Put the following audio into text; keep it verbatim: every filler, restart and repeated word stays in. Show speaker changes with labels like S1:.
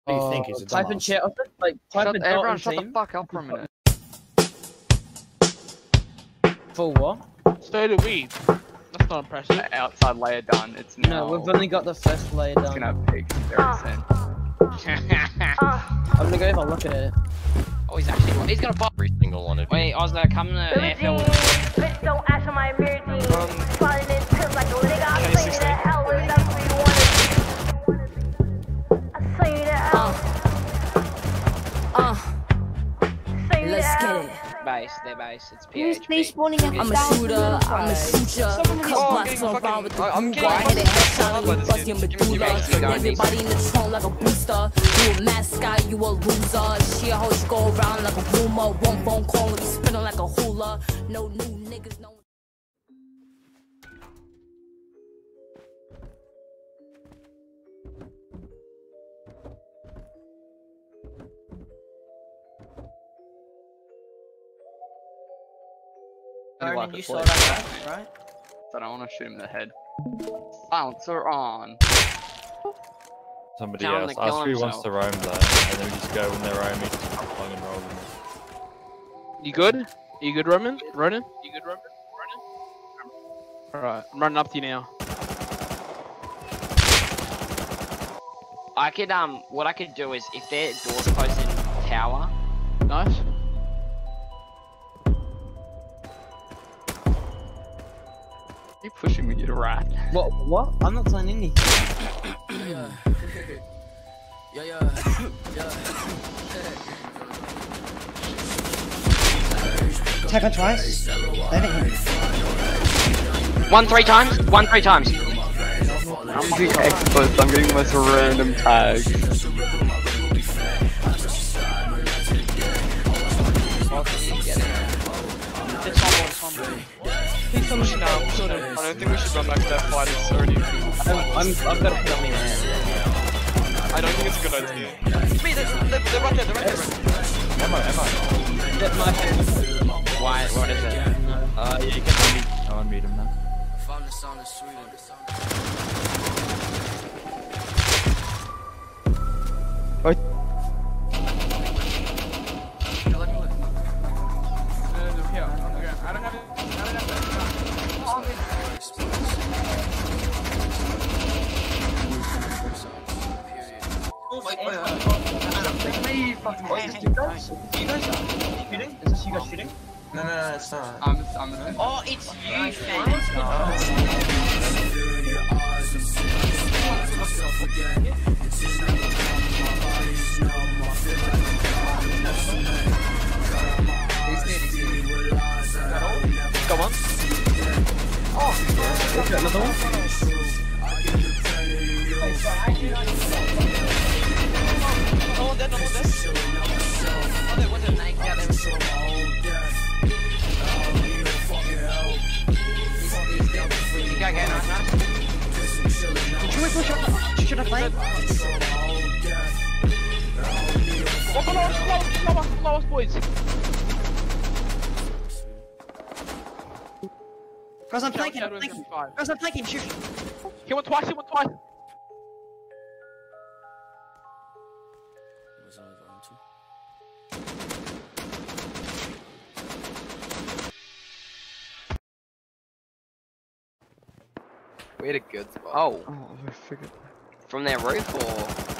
S1: do you think? He's a
S2: Type in
S1: dumbass.
S2: chat. Like type
S3: Shut,
S2: in
S3: everyone,
S2: dot
S3: shut the
S2: team.
S3: fuck up for a minute.
S2: For what?
S4: So do we. That's not impressive.
S5: Outside layer done. It's now.
S2: No, we've only got the first layer
S5: It's
S2: done.
S5: gonna have pigs very soon.
S2: I'm gonna go have a look at it.
S6: Oh, he's actually got, he's got a bot.
S1: Every single one of you.
S6: Wait, Oslo, come to A F L with me.
S7: Bitch, don't ask for my mirror jeans. Sliding in pills like a nigga. I
S4: Okay,
S7: say
S4: sixteen.
S7: that hell is that's what you wanna. I say that hell.
S8: Uh,
S7: Say
S8: let's
S7: that
S8: get
S7: hell.
S8: it.
S6: Base, their base. It's P
S9: Who's
S6: H P.
S9: respawning at
S8: I'm a
S9: thousand
S8: shooter, I'm a
S9: five?
S8: shooter.
S4: Oh,
S8: Cut
S4: I'm
S8: blocks
S4: getting
S8: on
S4: fucking-
S8: round with the
S4: I- I'm
S8: blue
S4: getting
S8: bar.
S4: fucking
S8: Hit it
S4: fucked
S8: headshot,
S4: up by
S8: you
S4: this
S8: bust
S4: game.
S8: your
S4: Give me
S8: medulla.
S6: guys, you guys.
S8: Everybody in the trunk like a booster. You a mascot, you a loser. Shit, how you go around like a rumor. One phone call and you spinning like a hula. No new niggas, no.
S5: Ronan,
S6: you saw that, right?
S5: I don't want to shoot him in the head. Silencer on.
S1: Somebody
S6: Tell him
S1: else.
S6: to kill
S1: Ask who wants
S6: himself.
S1: to roam though, and then we just go when they're roaming, just plug and roll them.
S4: You good? You good, Roman? Ronan? You good, Roman? Ronan? Alright, I'm running up to you now.
S6: I could, um, what I could do is, if their door's closed in tower,
S4: Nice.
S5: Keep pushing me, you rat.
S2: What? What? I'm not saying anything.
S8: Yeah, yeah, yeah, yeah.
S10: Tap it twice. Let it hit.
S6: one three times, one three times.
S5: I'm using experts, I'm getting the most random tags.
S4: No, I'm sort of, I don't think we should run back to that fight, it's already...
S2: I'm, I'm, I've got to put on me man.
S4: I don't think it's a good idea. Me, they're, they're, they're right there, they're right there.
S1: Am I? Am I?
S2: Get my phone.
S6: Why, what is it?
S1: Uh, yeah, you can unmute. I'll unmute him now.
S8: Found the sound of Sweden.
S4: I don't have it. I don't have it.
S2: Is this you guys shooting?
S10: No, no, no, it's not.
S5: I'm, I'm
S6: Oh, it's you, fam.
S4: Come on.
S2: Oh, okay, another one.
S4: No one dead, no one dead. Oh, there was a knife out there.
S6: You go, go, nice, nice.
S10: Should we push up? Should I play?
S4: Oh, come on, slow, slow, slow, slow, boys.
S10: Guys, I'm
S4: Shadow-
S10: flanking,
S4: Shadow
S10: I'm
S4: is
S10: flanking.
S4: fifty-five.
S10: Guys, I'm flanking, shoot.
S4: Hit one twice, hit one twice.
S5: We had a good spot.
S6: Oh,
S4: Oh, I figured.
S6: from their roof or?